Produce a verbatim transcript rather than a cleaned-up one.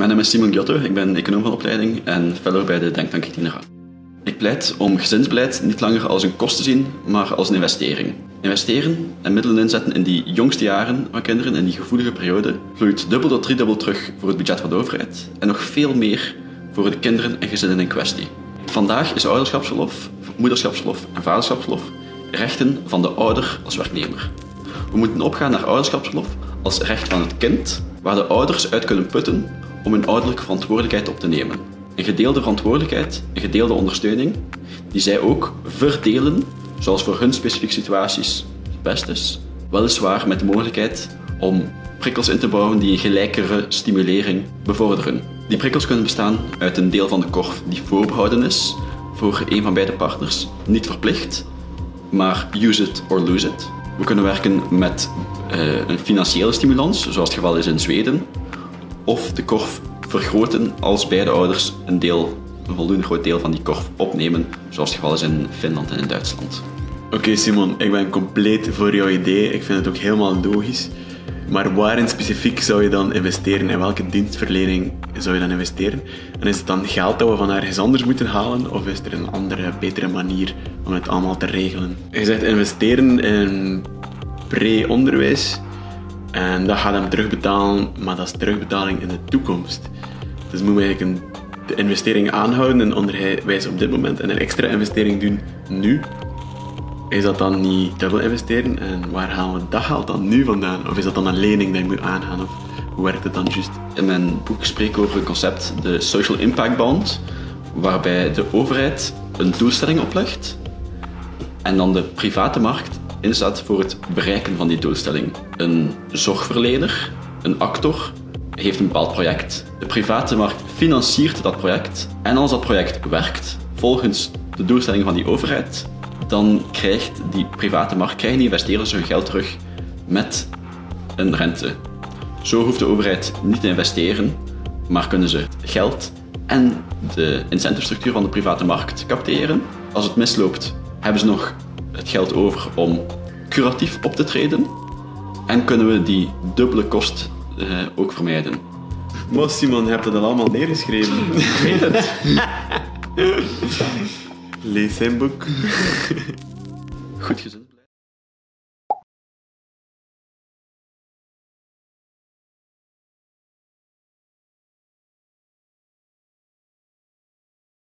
Mijn naam is Simon Giotto, ik ben econoom van opleiding en fellow bij de Denktank Itinera. Ik pleit om gezinsbeleid niet langer als een kost te zien, maar als een investering. Investeren en middelen inzetten in die jongste jaren van kinderen, in die gevoelige periode, vloeit dubbel tot driedubbel terug voor het budget van de overheid en nog veel meer voor de kinderen en gezinnen in kwestie. Vandaag is ouderschapsverlof, moederschapsverlof en vaderschapsverlof rechten van de ouder als werknemer. We moeten opgaan naar ouderschapsverlof als recht van het kind, waar de ouders uit kunnen putten om hun ouderlijke verantwoordelijkheid op te nemen. Een gedeelde verantwoordelijkheid, een gedeelde ondersteuning, die zij ook verdelen, zoals voor hun specifieke situaties het best is. Weliswaar met de mogelijkheid om prikkels in te bouwen die een gelijkere stimulering bevorderen. Die prikkels kunnen bestaan uit een deel van de korf die voorbehouden is voor een van beide partners, niet verplicht, maar use it or lose it. We kunnen werken met uh, een financiële stimulans, zoals het geval is in Zweden, of de korf vergroten als beide ouders een, deel, een voldoende groot deel van die korf opnemen, zoals het geval is in Finland en in Duitsland. Oké okay, Simon, ik ben compleet voor jouw idee. Ik vind het ook helemaal logisch. Maar waarin specifiek zou je dan investeren? In welke dienstverlening zou je dan investeren? En is het dan geld dat we van ergens anders moeten halen? Of is er een andere, betere manier om het allemaal te regelen? Je zegt investeren in pre-onderwijs. En dat gaat hem terugbetalen, maar dat is terugbetaling in de toekomst. Dus moeten we eigenlijk een, de investering aanhouden in onderwijs op dit moment en een extra investering doen nu. Is dat dan niet dubbel investeren? En waar halen we dat geld dan nu vandaan? Of is dat dan een lening die je moet aangaan? Of hoe werkt het dan juist? In mijn boek spreek ik over een concept, de Social Impact Bond, waarbij de overheid een doelstelling oplegt en dan de private markt inzet voor het bereiken van die doelstelling. Een zorgverlener, een actor, heeft een bepaald project. De private markt financiert dat project en als dat project werkt volgens de doelstelling van die overheid, dan krijgt die private markt, krijgen die investeerders hun geld terug met een rente. Zo hoeft de overheid niet te investeren, maar kunnen ze geld en de incentivestructuur van de private markt capteren. Als het misloopt, hebben ze nog het geld over om curatief op te treden en kunnen we die dubbele kost uh, ook vermijden. Maar Simon, je hebt dat allemaal neergeschreven. Ik weet het. Lees zijn boek. Goed gezien.